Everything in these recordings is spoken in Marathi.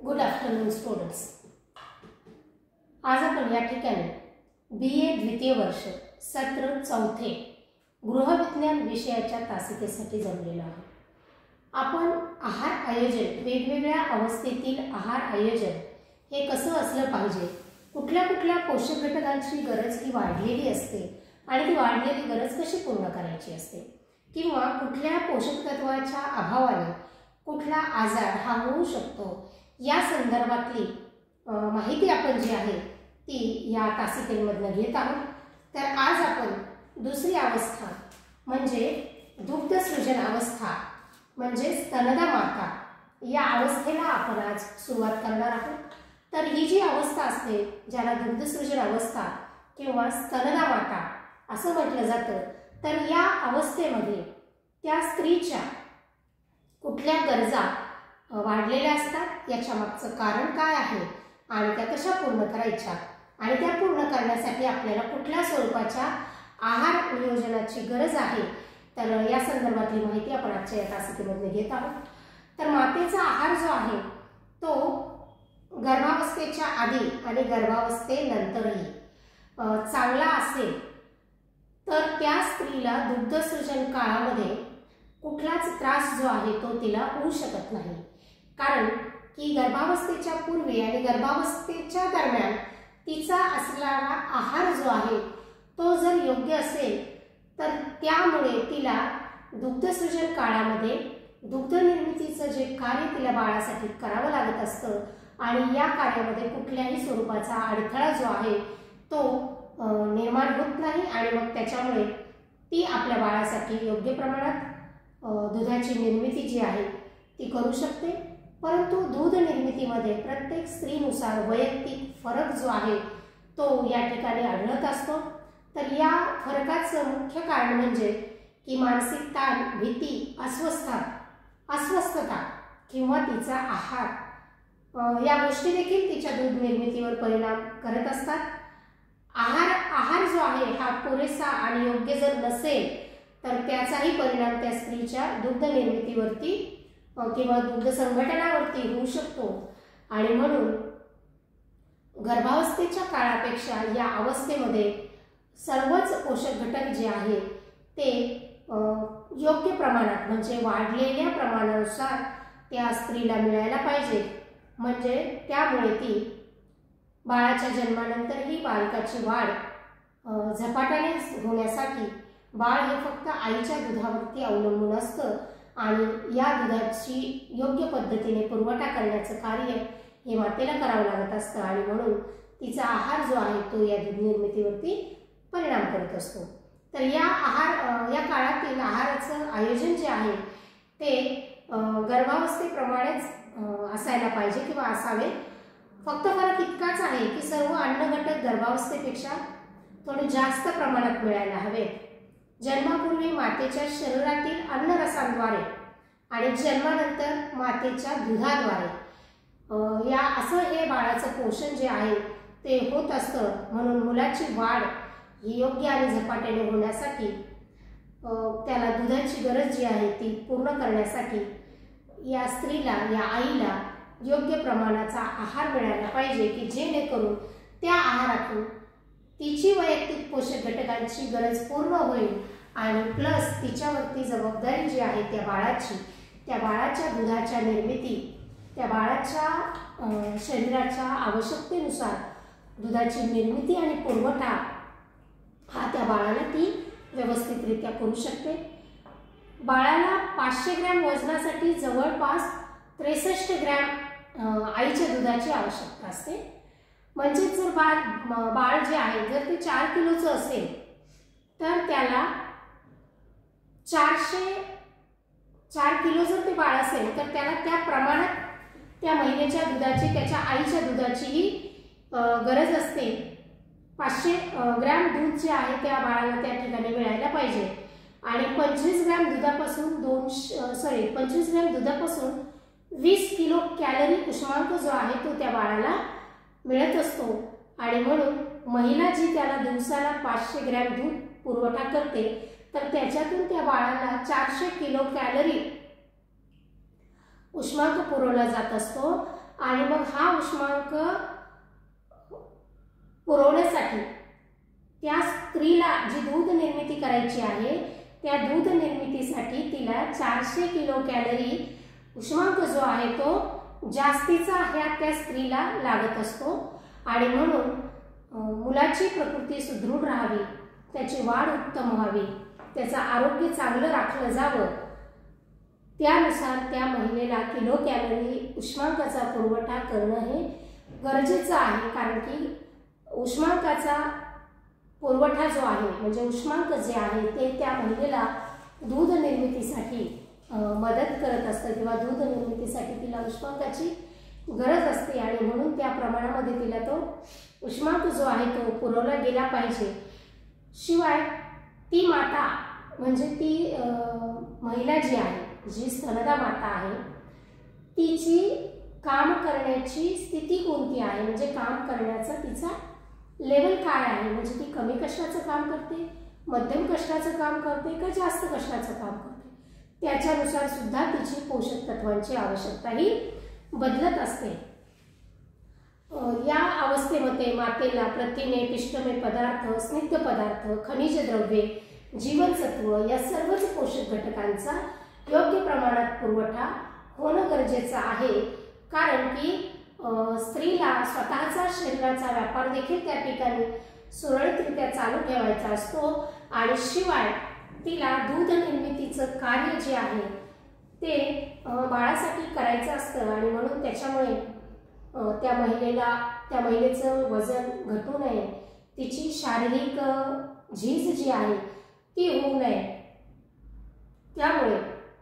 Good afternoon students. आज आपण या ठिकाणी BA द्वितीय वर्ष सत्र चौथे गृहविज्ञान विषयाच्या तासिकेसाठी जमलेलो आहोत. आपण आहार आयोजन, वेगवेगळ्या अवस्थेतील आहार आयोजन हे कसं असलं पाहिजे, कुठल्या कुठल्या पोषक घटकांची गरज ही वाढलेली असते आणि ती वाढलेली गरज कशी पूर्ण करायची असते, किंवा कुठल्या पोषक तत्वाच्या अभावाने कुठला आजार हा होऊ शकतो, या संदर्भातली माहिती आपण जी आहे ती या तासिकेमधून घेत आहोत. तर आज आपण दुसरी अवस्था म्हणजे दुग्धसृजन अवस्था म्हणजे स्तनदा माता या अवस्थेला आपण आज सुरुवात करणार आहोत. तर ही जी अवस्था असते ज्याला दुग्धसृजन अवस्था किंवा स्तनदा माता असं म्हटलं जातं, तर या अवस्थेमध्ये त्या स्त्रीच्या कुठल्या गरजा वाढलेल्या असतात, याच्या मागचं कारण काय आहे आणि त्या कशा पूर्ण करायच्या आणि त्या पूर्ण करण्यासाठी आपल्याला कुठल्या स्वरूपाच्या आहार नियोजनाची गरज आहे, तर या संदर्भातली माहिती आपण आजच्या या तासिकेमध्ये घेत आहोत. तर मातेचा आहार जो आहे तो गर्भावस्थेच्या आधी आणि गर्भावस्थेनंतरही चांगला असेल तर त्या स्त्रीला दुग्धसृजन काळामध्ये कुठलाच त्रास जो आहे तो तिला होऊ शकत नाही. कारण की गर्भावस्थेच्या पूर्वी आणि गर्भावस्थेच्या दरम्यान तिचा असणारा आहार जो आहे तो जर योग्य असेल तर त्यामुळे तिला दुग्धसृजन काळामध्ये दुग्ध निर्मितीचं जे कार्य तिला बाळासाठी करावं लागत असतं आणि या कार्यामध्ये कुठल्याही स्वरूपाचा अडथळा जो आहे तो निर्माण होत नाही आणि मग त्याच्यामुळे ती आपल्या बाळासाठी योग्य प्रमाणात दुधाची निर्मिती जी आहे ती करू शकते. परंतु दूध निर्मितीमध्ये प्रत्येक स्त्रीनुसार वैयक्तिक फरक जो आहे तो या ठिकाणी आढळत असतो. तर या फरकाचं मुख्य कारण म्हणजे की मानसिक ताण, भीती, अस्वस्थता किंवा तिचा आहार या गोष्टी देखील तिच्या दूध निर्मितीवर परिणाम करत असतात. आहार जो आहे हा पुरेसा आणि योग्य जर नसेल तर त्याचाही परिणाम त्या स्त्रीच्या दुग्ध निर्मितीवरती किंवा दुग्ध संघटनावरती होऊ शकतो. आणि म्हणून गर्भावस्थेच्या काळापेक्षा या अवस्थेमध्ये सर्वच पोषक घटक जे आहे ते योग्य प्रमाणात म्हणजे वाढलेल्या प्रमाणानुसार त्या स्त्रीला मिळायला पाहिजे. म्हणजे त्यामुळे ती बाळाच्या जन्मानंतरही बालकाची वाढ झपाट्याने होण्यासाठी बाळ हे फक्त आईच्या दुधावरती अवलंबून असतं आणि या दुधाची योग्य पद्धतीने पुरवठा करण्याचं कार्य हे मातेला करावं लागत असतं आणि म्हणून तिचा आहार जो आहे तो या दूध निर्मितीवरती परिणाम करत असतो. तर या काळातील आहाराचं आयोजन जे आहे ते गर्भावस्थेप्रमाणेच असायला पाहिजे किंवा असावे. फक्त फरक इतकाच आहे की सर्व अन्न घटक गर्भावस्थेपेक्षा थोडे जास्त प्रमाणात मिळायला हवेत. जन्मापूर्वी मातेच्या शरीरातील अन्नरसांद्वारे आणि जन्मानंतर मातेच्या दुधाद्वारे या असं हे बाळाचं पोषण जे आहे ते होत असतं. म्हणून मुलाची वाढ ही योग्य आणि झपाट्याने होण्यासाठी त्याला दुधाची गरज जी आहे ती पूर्ण करण्यासाठी या स्त्रीला, या आईला योग्य प्रमाणाचा आहार मिळायला पाहिजे की जेणेकरून त्या आहारातून तिची वैयक्तिक पोषक घटकांची गरज पूर्ण होईल आणि प्लस तिच्यावरती जबाबदारी जी आहे त्या बाळाच्या दुधाच्या निर्मिती, त्या बाळाच्या शरीराच्या आवश्यकतेनुसार दुधाची निर्मिती आणि पुरवठा हा त्या बाळाला ती व्यवस्थितरित्या करू शकते. बाळाला 500 ग्रॅम वजनासाठी जवळपास 63 ग्रॅम आईच्या दुधाची आवश्यकता असते. म्हणजे जर बाळ जे आहे जर ते 4 किलोचं असेल तर त्याला 4 किलो जर ते बाळ असेल तर त्याला त्या प्रमाणात त्या महिलेच्या दुधाची, त्याच्या आईच्या दुधाचीही गरज असते. 500 ग्रॅम दूध जे आहे त्या बाळाला त्या ठिकाणी मिळायला पाहिजे आणि 25 ग्रॅम दुधापासून 20 किलो कॅलरी उष्मांक जो आहे तो त्या बाळाला मिळत असतो. आणि म्हणून महिला जी त्याला दिवसाला 500 ग्रॅम दूध पुरवठा करते तर त्याच्यातून त्या बाळाला 400 किलो कॅलरी उष्मांक पुरवला जात असतो आणि मग हा उष्मांक पुरवण्यासाठी त्या स्त्रीला जी दूध निर्मिती करायची आहे त्या दूध निर्मितीसाठी तिला 400 किलो कॅलरी उष्मांक जो आहे तो जास्तीचा त्या स्त्रीला लागत असतो। आणि म्हणून मुलाची प्रकृती सुदृढ राहावी, त्याची वाढ उत्तम व्हावी, त्याचं आरोग्य चांगलं राखलं जावं, त्यानुसार त्या महिलेला किलो कॅलरी उष्मांकाचा पुरवठा करणं हे गरजेचं आहे। कारण की उष्मांकाचा पुरवठा जो आहे म्हणजे उष्मांक जे आहे ते त्या महिलेला दूध निर्मितीसाठी मदत करत असतं किंवा दूध निर्मितीसाठी तिला उष्मांकाची गरज असते आणि म्हणून त्या प्रमाणामध्ये तिला तो उष्मांक जो आहे तो पुरवला गेला पाहिजे। शिवाय ती माता म्हणजे ती महिला जी आहे, जी स्तनदा माता आहे, तिची काम करण्याची स्थिती कोणती आहे म्हणजे काम करण्याचा तिचा लेवल काय आहे, म्हणजे ती कमी कष्टाचं काम करते, मध्यम कष्टाचं काम करते का जास्त कष्टाचं काम करते, त्याच्यानुसार सुद्धा तिची पोषक तत्वांची आवश्यकता ही बदलत असते। या अवस्थेमध्ये मातेला प्रथिने, पिष्टमय पदार्थ, स्निग्ध पदार्थ, खनिज द्रव्ये, जीवनसत्व या सर्वच पोषक घटकांचा योग्य प्रमाणात पुरवठा होणं गरजेचं आहे। कारण की स्त्रीला स्वतःचा शरीराचा व्यापार देखील त्या ठिकाणी सुरळीतरित्या चालू ठेवायचा असतो आणि शिवाय तिला दूध निर्मितीचं कार्य जे आहे ते बाळासाठी करायचं असतं आणि म्हणून त्याच्यामुळे त्या महिलेचं वजन घटू नये, तिची शारीरिक झीज जी आहे ती होऊ नये, त्यामुळे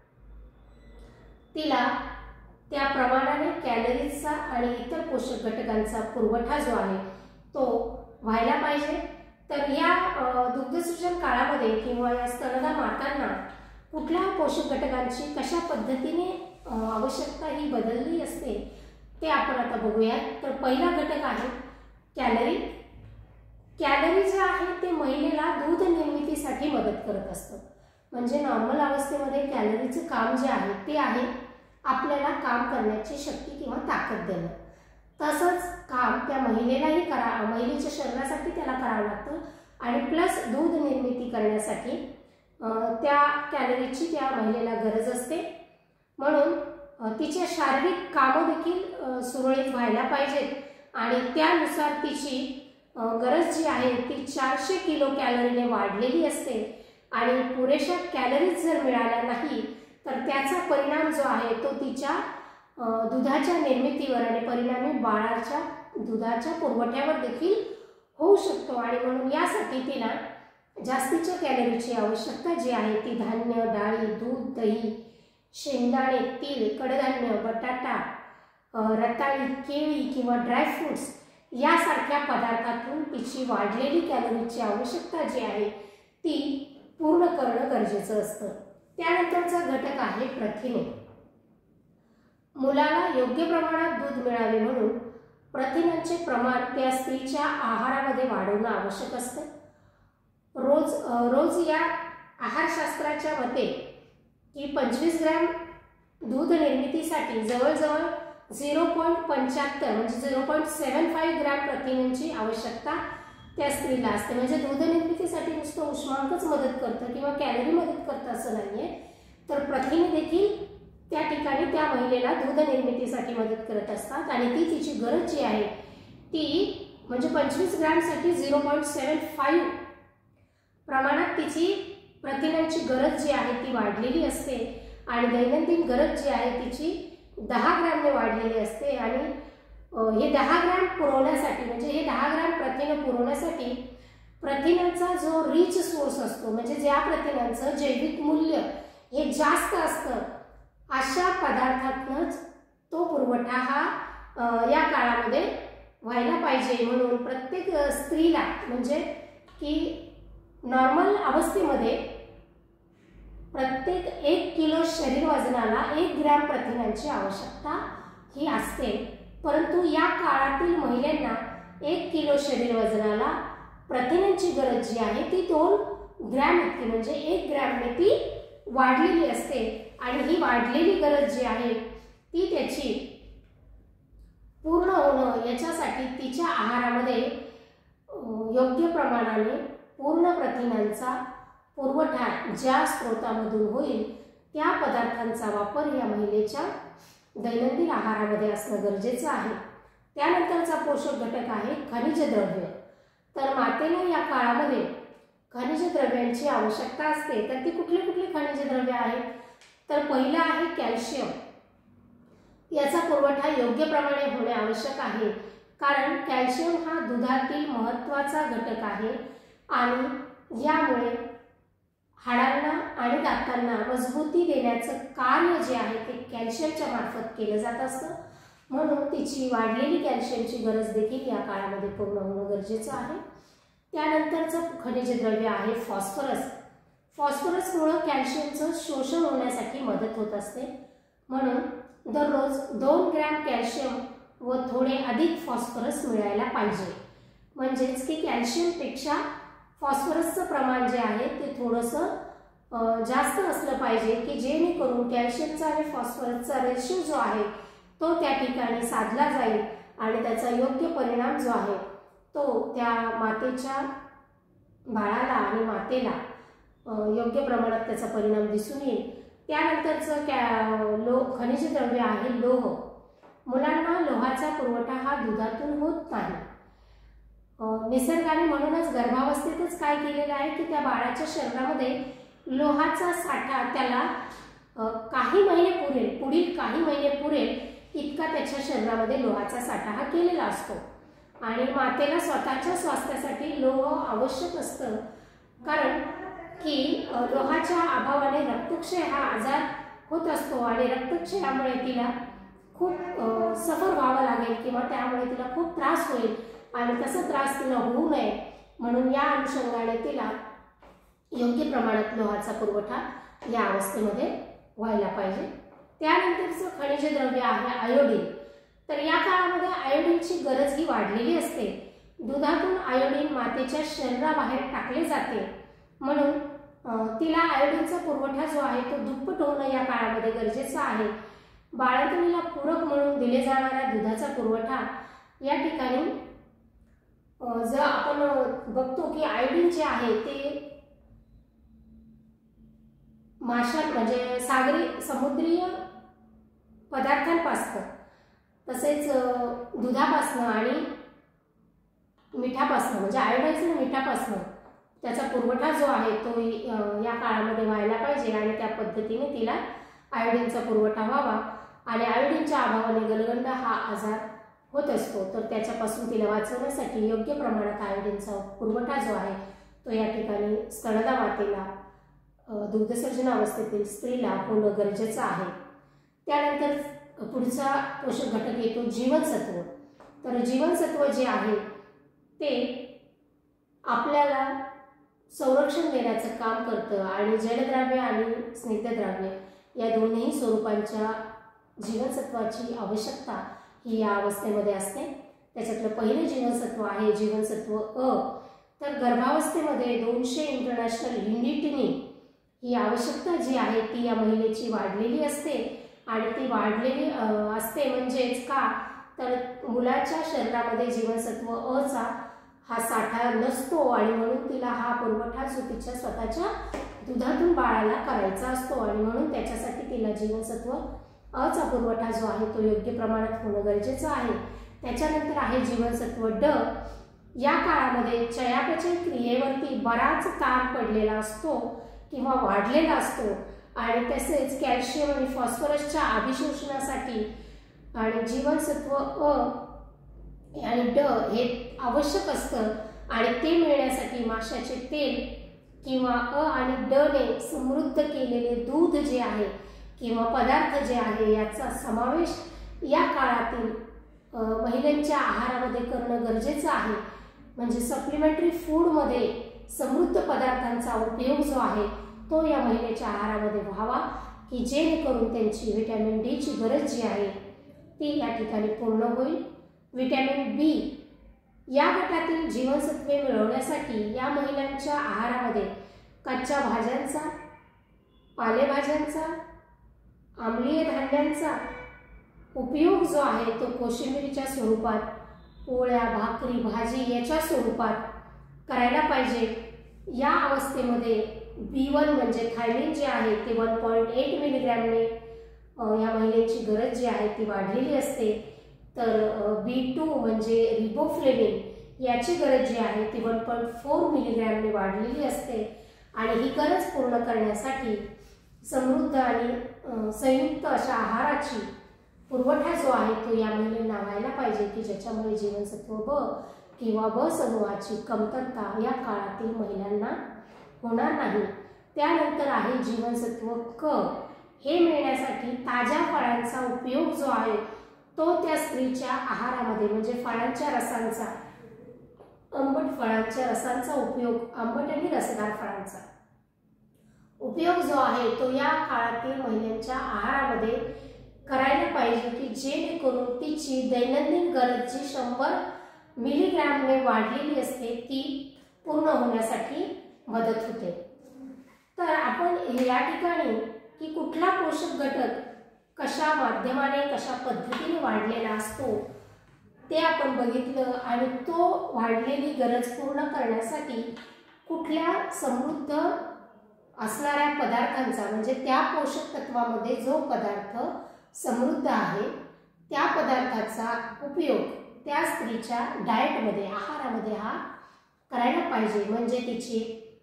तिला त्या प्रमाणाने कॅलरीजचा आणि इतर पोषक घटकांचा पुरवठा जो आहे तो व्हायला पाहिजे। तर या दुग्धसूचन काळामध्ये किंवा या स्तनदा मातांना कुठल्या पोषक घटकांची कशा पद्धतीने आवश्यकता ही बदलली असते ते आपण आता बघूया। तर पहिला घटक आहे कॅलरी। कॅलरी जे आहे ते महिलेला दूध निर्मितीसाठी मदत करत असतं। म्हणजे नॉर्मल अवस्थेमध्ये कॅलरीचं काम जे आहे ते आहे आपल्याला काम करण्याची शक्ती किंवा ताकद देणं। तसंच काम त्या महिलेलाही महिलेच्या शरीरासाठी त्याला करावं लागतं आणि प्लस दूध निर्मिती करण्यासाठी त्या कॅलरीची त्या महिलेला गरज असते। म्हणून तिचे शारीरिक कामं देखील सुरळीत व्हायला पाहिजेत आणि त्यानुसार तिची गरज जी आहे ती 400 किलो कॅलरीने वाढलेली असते आणि पुरेशा कॅलरीज जर मिळाल्या नाही तर त्याचा परिणाम जो आहे तो तिच्या दुधाच्या निर्मितीवर आणि परिणामी बाळाच्या दुधाच्या पुरवठ्यावर देखील होऊ शकतो आणि म्हणून यासाठी तिला जास्तीच्या कॅलरीची आवश्यकता जी आहे ती धान्य, डाळी, दूध, दही, शेंगदाणे, तीळ, कडधान्य, बटाटा, रताळी, केळी किंवा ड्रायफ्रुट्स यासारख्या पदार्थातून तिची वाढलेली कॅलरीची आवश्यकता जी आहे ती पूर्ण करणं गरजेचं असतं। त्यानंतरचा घटक आहे प्रथिने। मुलाला योग्य प्रमाणात दूध मिळावे म्हणून प्रथिनांचे प्रमाण त्या स्त्रीच्या आहारामध्ये वाढवणं आवश्यक असतं। रोज या आहारशास्त्राच्या मते की 25 ग्रॅम दूध निर्मितीसाठी जवळजवळ 0.75 म्हणजे 0.75 ग्रॅम प्रथिनांची आवश्यकता त्या स्त्रीला असते। म्हणजे दूध निर्मितीसाठी नुसतं उष्मांकच मदत करतं किंवा कॅलरी मदत करतं असं नाहीये, तर प्रथिने देखील त्या ठिकाणी त्या महिलेला दूध निर्मितीसाठी मदत करत असतात आणि ती तिची गरज जी आहे ती म्हणजे 25 ग्रॅमसाठी 0.75 प्रमाणात तिची प्रथिनांची गरज जी आहे ती वाढलेली असते आणि दैनंदिन गरज जी आहे तिची 10 ग्रॅमने वाढलेली असते आणि हे 10 ग्रॅम पुरवण्यासाठी म्हणजे हे 10 ग्रॅम प्रथिने पुरवण्यासाठी प्रथिनांचा जो रिच सोर्स असतो म्हणजे ज्या प्रथिनांचं जैविक मूल्य हे जास्त असतं अशा पदार्थातूनच तो पुरवठा हा या काळामध्ये व्हायला पाहिजे। म्हणून प्रत्येक स्त्रीला म्हणजे की नॉर्मल अवस्थेमध्ये प्रत्येक 1 किलो शरीर वजनाला 1 ग्रॅम प्रथिनांची आवश्यकता ही असते, परंतु या काळातील महिलांना 1 किलो शरीर वजनाला प्रथिनांची गरज जी आहे ती 2 ग्रॅम इतकी म्हणजे 1 ग्रॅमने ती वाढलेली असते आणि ही वाढलेली गरज जी आहे ती त्याची पूर्ण होणं याच्यासाठी तिच्या आहारामध्ये योग्य प्रमाणाने पूर्ण प्रथिनांचा पुरवठा ज्या स्रोतामधून होईल त्या पदार्थांचा वापर या महिलेच्या दैनंदिन आहारामध्ये असणं गरजेचं आहे। त्यानंतरचा पोषक घटक आहे खनिज द्रव्य। तर मातेला या काळामध्ये खनिज द्रव्यांची आवश्यकता असते। तर ती कुठली कुठली खनिज द्रव्य आहेत? तर पहिलं आहे कॅल्शियम। याचा पुरवठा योग्य प्रमाणे होणे आवश्यक आहे, कारण कॅल्शियम हा दुधातील महत्त्वाचा घटक आहे आणि यामुळे हाडांना आणि दातांना मजबूती देण्याचं कार्य जे आहे ते कॅल्शियमच्या मार्फत केलं जात असतं। म्हणून तिची वाढलेली कॅल्शियमची गरज देखील या काळामध्ये पूर्ण होणं गरजेचं आहे। त्यानंतरचं खनिज द्रव्य आहे फॉस्फरस। फॉस्फरसमुळे कॅल्शियमचं शोषण होण्यासाठी मदत होत असते। म्हणून दररोज 2 ग्रॅम कॅल्शियम व थोडे अधिक फॉस्फरस मिळायला पाहिजे। म्हणजेच की कॅल्शियमपेक्षा फॉस्फरसचं प्रमाण जे आहे ते थोडंसं जास्त असलं पाहिजे, की जेणेकरून कॅल्शियमचा आणि फॉस्फरसचा रेशो जो आहे तो त्या ठिकाणी साधला जाईल आणि त्याचा योग्य परिणाम जो आहे तो त्या मातेच्या बाळाला आणि मातेला योग्य प्रमाणात त्याचा परिणाम दिसून येईल। त्यानंतरचं खनिज द्रव्य आहे लोह। मुलांना लोहाचा पुरवठा हा दुधातून होत नाही। निसर्गाने म्हणूनच गर्भावस्थेतच काय केलेलं आहे की त्या बाळाच्या शरीरामध्ये लोहाचा साठा त्याला काही महिने पुरेल, पुढील काही महिने पुरेल इतका त्याच्या शरीरामध्ये लोहाचा साठा हा केलेला असतो। आणि मातेला स्वतःच्या स्वास्थ्यासाठी लोह आवश्यक असतं, कारण की लोहाच्या अभावाने रक्तक्षय हा आजार होत असतो आणि रक्तक्षयामुळे तिला खूप सफर व्हावं लागेल किंवा त्यामुळे तिला खूप त्रास होईल आणि तसा त्रास तिला होऊ नये म्हणून या अनुषंगाने तिला योग्य प्रमाणात लोहाचा पुरवठा या अवस्थेमध्ये व्हायला पाहिजे। त्यानंतरचं खनिज द्रव्य आहे आयोडीन। तर या काळामध्ये आयोडीनची गरज ही वाढलेली असते। दुधातून आयोडीन मातेच्या शरीराबाहेर टाकले जाते, म्हणून तिला आयोडीनचा पुरवठा जो आहे तो दुप्पट होणं या काळामध्ये गरजेचं आहे। बाळंतणीला पूरक म्हणून दिले जाणाऱ्या दुधाचा पुरवठा या ठिकाणी जर आपण बघतो की आयोडीन जे आहे ते माशां म्हणजे सागरी समुद्रीय पदार्थांपासून तसेच दुधापासून आणि मिठापासून म्हणजे आयोडाईज्ड मिठापासून त्याचा पुरवठा जो आहे तो या काळामध्ये व्हायला पाहिजे आणि त्या पद्धतीने तिला आयोडीनचा पुरवठा व्हावा। आणि आयोडीनच्या अभावाने गलगंड हा आजार होत असतो, तर त्याच्यापासून तिला वाचवण्यासाठी योग्य प्रमाणात आयोडीनचा पुरवठा जो आहे तो या ठिकाणी स्तनदा मातेला दुग्धसर्जनावस्थेतील स्त्रीला होणं गरजेचं आहे। त्यानंतर पुढचा पोषक घटक येतो जीवनसत्व। तर जीवनसत्व जे आहे ते आपल्याला संरक्षण देण्याचं काम करतं आणि जलद्राव्य आणि स्निग्धद्राव्य या दोन्ही स्वरूपांच्या जीवनसत्वाची आवश्यकता ही या अवस्थेमध्ये असते। त्याच्यातलं पहिलं जीवनसत्व आहे जीवनसत्व अ। तर गर्भावस्थेमध्ये 200 इंटरनॅशनल युनिटनी ही आवश्यकता जी आहे ती या महिलेची वाढलेली असते आणि ती वाढलेली असते म्हणजेच का तर मुलाच्या शरीरामध्ये जीवनसत्व अ चा हा साठा नसतो आणि म्हणून तिला हा पुरवठा जो तिच्या स्वतःच्या दुधातून बाळाला करायचा असतो आणि म्हणून त्याच्यासाठी तिला जीवनसत्व अ चा पुरवठा जो आहे तो योग्य प्रमाणात होणं गरजेचं आहे। त्याच्यानंतर आहे जीवनसत्व ड। या काळामध्ये चयापचय क्रियेवरती बराच ताण पडलेला असतो किंवा वाढलेला असतो आणि तसेच कॅल्शियम आणि फॉस्फरसच्या अभिशोषणासाठी आणि जीवनसत्व अ आणि ड हे आवश्यक असतं आणि ते मिळण्यासाठी माशाचे तेल किंवा अ आणि ड ने समृद्ध केलेले दूध जे आहे किंवा पदार्थ जे आहे याचा समावेश या काळातील महिलांच्या आहारामध्ये करणं गरजेचं आहे। म्हणजे सप्लिमेंटरी फूडमध्ये समृद्ध पदार्थांचा उपयोग जो आहे तो या महिलेच्या आहारामध्ये व्हावा, की जेणेकरून त्यांची व्हिटॅमिन डी ची गरज जी आहे ती या ठिकाणी पूर्ण होईल। व्हिटॅमिन बी या गटातील जीवनसत्वे मिळवण्यासाठी या महिलांच्या आहारामध्ये कच्च्या भाज्यांचा, पालेभाज्यांचा, आम्लीय धान्यांचा उपयोग जो आहे तो कोशिंबिरीच्या स्वरूपात, पोळ्या, भाकरी, भाजी याच्या स्वरूपात करायला पाहिजे। या अवस्थेमध्ये B1 म्हणजे थायमिन जे आहे ते 1.8 मिलीग्रॅमने या महिलेची गरज जी आहे ती वाढलेली असते। तर B2 म्हणजे रिबोफ्लेविन याची गरज जी आहे ती 1.4 मिलीग्रॅमने वाढलेली असते आणि ही गरज पूर्ण करण्यासाठी समृद्ध आणि संयुक्त अशा आहाराची पुरवठा जो आहे तो या महिलेला व्हायला पाहिजे की ज्याच्यामुळे जीवनसत्व ब किंवा ब समूहाची कमतरता या काळातील महिलांना होणार नाही। त्यानंतर आहे जीवनसत्व क। हे मिळण्यासाठी ताज्या फळांचा उपयोग जो आहे तो त्या स्त्रीच्या आहारामध्ये म्हणजे फळांच्या रसांचा, आंबट फळांच्या रसांचा उपयोग, आंबट आणि रसदार फळांचा उपयोग जो आहे तो या काळातील महिलांच्या आहारामध्ये करायला पाहिजे की जेणेकरून तिची दैनंदिन गरज जी 100 मिलीग्रॅमने वाढलेली असते ती पूर्ण होण्यासाठी मदत होते। तर आपण या ठिकाणी की कुठला पोषक घटक कशा माध्यमाने कशा पद्धतीने वाढलेला असतो ते आपण बघितलं आणि तो वाढलेली गरज पूर्ण करण्यासाठी कुठल्या समृद्ध असणाऱ्या पदार्थांचा म्हणजे त्या पोषक तत्वामध्ये जो पदार्थ समृद्ध आहे त्या पदार्थाचा उपयोग त्या स्त्रीच्या डाएटमध्ये, आहारामध्ये हा करायला पाहिजे। म्हणजे तिची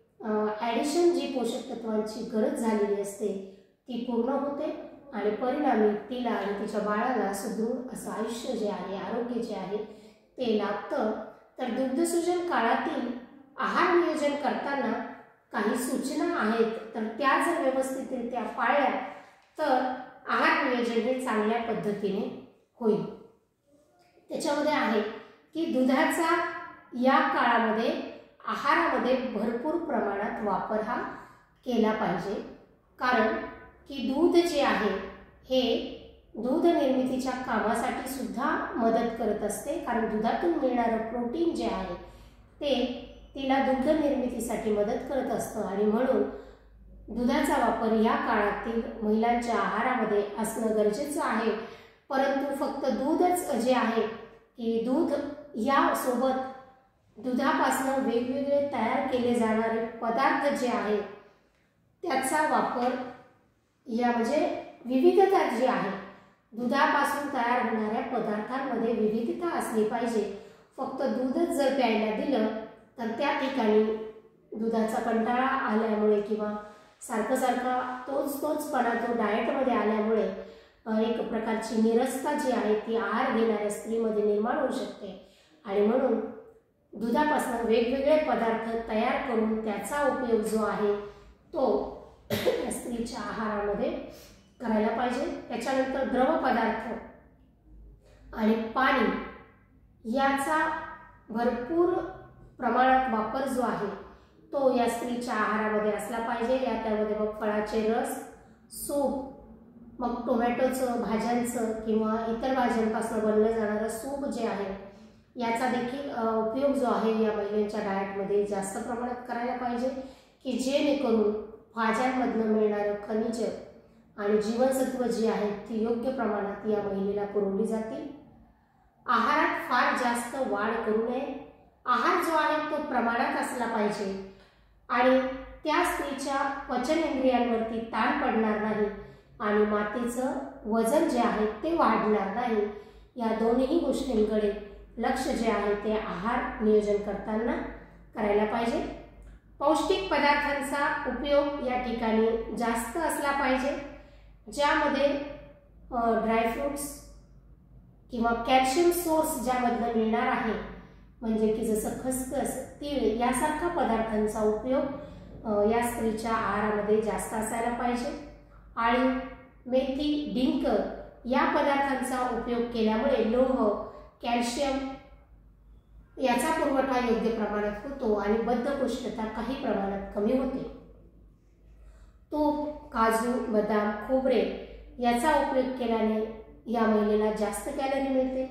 ॲडिशन जी पोषक तत्वांची गरज झालेली असते ती पूर्ण होते आणि परिणामी तिला आणि तिच्या बाळाला सुदृढ असं आयुष्य जे आहे, आरोग्य जे आहे ते लाभतं। तर दुग्धसूजन काळातील आहार नियोजन करताना काही सूचना आहेत तर त्या जर व्यवस्थितरित्या पाळल्या तर आहार नियोजन हे चांगल्या पद्धतीने होईल। त्याच्यामध्ये आहे की दुधाचा या काळामध्ये आहारामध्ये भरपूर प्रमाणात वापर हा केला पाहिजे, कारण की दूध जे आहे हे दूध निर्मितीच्या कामासाठी सुद्धा मदत करत असते, कारण दुधातून मिळणारं प्रोटीन जे आहे ते तिला दुग्ध निर्मितीसाठी मदत करत असतं आणि म्हणून दुधाचा वापर या काळातील महिलांच्या आहारामध्ये असणं गरजेचं आहे। परंतु फक्त दूधच जे आहे की दूध या सोबत दुधापासून वेगवेगळे तयार केले जाणारे पदार्थ जे आहेत त्याचा वापर या म्हणजे विविधता जी आहे, दुधापासून तयार होणाऱ्या पदार्थांमध्ये विविधता असली पाहिजे। फक्त दूधच जर प्यायला दिलं तर त्या ठिकाणी दुधाचा कंटाळा आल्यामुळे किंवा सारखं सारखा तोचपणा तो डाएटमध्ये आल्यामुळे एक प्रकारची निरसता जी आहे ती आहार घेणाऱ्या स्त्रीमध्ये निर्माण होऊ शकते आणि म्हणून दुधापासून वेगवेगळे पदार्थ तयार करून त्याचा उपयोग जो आहे तो स्त्रीच्या आहारामध्ये करायला पाहिजे। त्याच्यानंतर द्रव पदार्थ आणि पाणी याचा भरपूर प्रमाणात वापर जो आहे तो या स्त्रीच्या आहारामध्ये असला पाहिजे। त्यामध्ये मग फळाचे रस, सूप, मग टोमॅटोचं, भाज्यांचं किंवा इतर भाज्यांपासून बनलं जाणारं सूप जे आहे याचा देखील उपयोग जो आहे या महिलांच्या डाएटमध्ये जास्त प्रमाणात करायला पाहिजे की जेणेकरून भाज्यांमधनं मिळणारं खनिज आणि जीवनसत्व जी आहेत ती योग्य प्रमाणात या महिलेला पुरवली जातील। आहारात फार जास्त वाढ करू नये, आहार जो आहे तो प्रमाणात असला पाहिजे आणि त्या स्त्रीच्या पचनेंद्रियांवरती ताण पडणार नाही आणि मातेचं वजन जे आहे ते वाढणार नाही। या दोन्ही गोष्टींकडे लक्ष जे आहे ते आहार नियोजन करताना करायला पाहिजे। पौष्टिक पदार्थांचा उपयोग या ठिकाणी जास्त असला पाहिजे, ज्यामध्ये ड्रायफ्रूट्स किंवा कॅल्शियम सोर्स ज्यामधनं मिळणार आहे म्हणजे की जसं खसखस, तीळ यासारख्या पदार्थांचा उपयोग या स्त्रीच्या आहारामध्ये जास्त असायला पाहिजे। आळू, मेथी, डिंक या पदार्थांचा उपयोग केल्यामुळे लोह, कॅल्शियम याचा पुरवठा योग्य प्रमाणात होतो आणि बद्धकोष्ठता काही प्रमाणात कमी होते। तूप, काजू, बदाम, खोबरे याचा उपयोग केल्याने या महिलेला जास्त कॅलरी मिळते।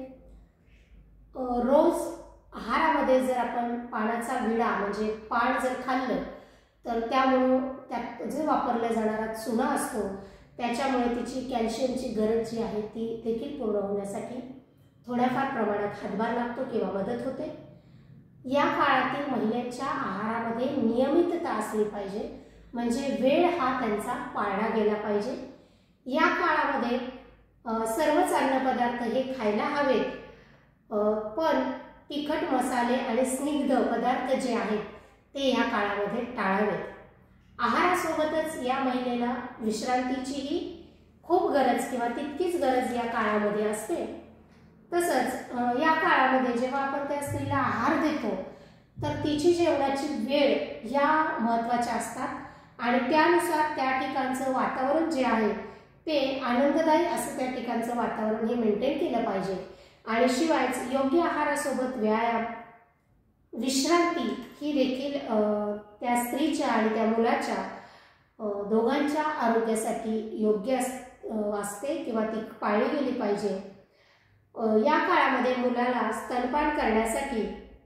रोज आहारामध्ये जर आपण पानाचा विडा म्हणजे पान जर खाल्लं तर त्यामुळे त्यात जे वापरला जाणारा चुना असतो त्याच्यामुळे तिची कॅल्शियमची गरज जी आहे ती देखील पूर्ण होण्यासाठी थोड्याफार प्रमाणात हातभार लागतो किंवा मदत होते। या काळातील महिलांच्या आहारामध्ये नियमितता असली पाहिजे, म्हणजे वेळ हा त्यांचा पाळला गेला पाहिजे। या काळामध्ये सर्वच अन्नपदार्थ हे खायला हवेत, पण तिखट मसाले आणि स्निग्ध पदार्थ जे आहेत ते या काळामध्ये टाळावेत। आहारासोबतच या महिलेला विश्रांतीचीही खूप गरज किंवा तितकीच गरज या काळामध्ये असते। तसंच या काळामध्ये जेव्हा आपण त्या स्त्रीला आहार देतो तर तिची जेवणाची वेळ या महत्त्वाच्या असतात आणि त्यानुसार त्या ठिकाणचं वातावरण जे आहे ते आनंददायी असं त्या ठिकाणचं वातावरण हे मेंटेन केलं पाहिजे। आणि शिवायच योग्य आहारासोबत व्यायाम, विश्रांती ही देखील त्या स्त्रीच्या आणि त्या मुलाच्या दोघांच्या आरोग्यासाठी योग्य असते किंवा ती पाळली गेली पाहिजे। या काळामध्ये मुलाला स्तनपान करण्यासाठी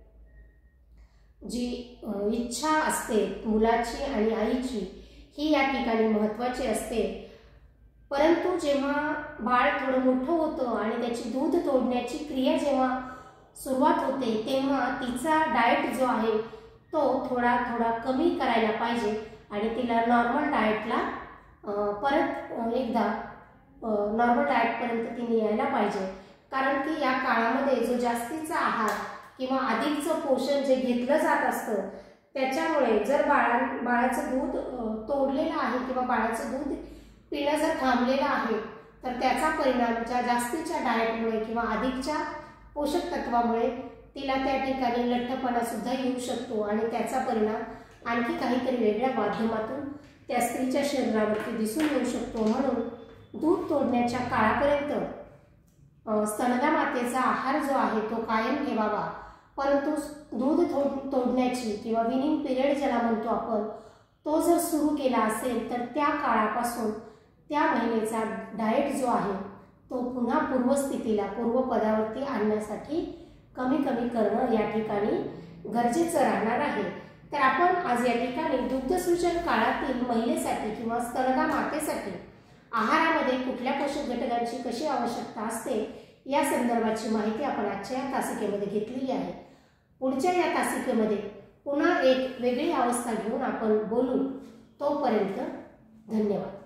जी इच्छा असते मुलाची आणि आईची ही या ठिकाणी महत्त्वाची असते। परंतु जेव्हा बाळ थोडं मोठं होतं आणि त्याची दूध तोडण्याची क्रिया जेव्हा सुरुवात होते तेव्हा तिचा डाएट जो आहे तो थोडा कमी करायला पाहिजे आणि तिला नॉर्मल डाएटला परत एकदा नॉर्मल डाएटपर्यंत तिने यायला पाहिजे। कारण की या काळामध्ये जो जास्तीचा आहार किंवा अधिकचं पोषण जे घेतलं जात असतं त्याच्यामुळे जर बाळाचं दूध तोडलेलं आहे किंवा बाळाचं दूध पिणं जर थांबलेलं आहे तर त्याचा परिणाम ज्या जास्तीच्या डाएटमुळे किंवा अधिकच्या पोषक तत्वामुळे तिला त्या ठिकाणी लठ्ठपणा सुद्धा येऊ शकतो आणि त्याचा परिणाम आणखी काहीतरी वेगळ्या माध्यमातून त्या स्त्रीच्या शरीरावरती दिसून येऊ शकतो। म्हणून दूध तोडण्याच्या काळापर्यंत स्तनदा मातेचा आहार जो आहे तो कायम ठेवावा, परंतु दूध तोडण्याची किंवा विनिंग पिरियड ज्याला म्हणतो आपण तो जर सुरू केला असेल तर त्या काळापासून त्या महिलेचा डाएट जो आहे तो पुन्हा पूर्वस्थितीला पूर्वपदावरती आणण्यासाठी कमी करणं या ठिकाणी गरजेचं राहणार आहे। तर आपण आज या ठिकाणी दुग्धसूचन काळातील महिलेसाठी किंवा स्तनदा मातेसाठी आहारामध्ये कुठल्या पोषक घटकांची कशी आवश्यकता असते या संदर्भाची माहिती आपण आजच्या या तासिकेमध्ये घेतलेली आहे। पुढच्या या तासिकेमध्ये पुन्हा एक वेगळी अवस्था घेऊन आपण बोलू। तोपर्यंत धन्यवाद।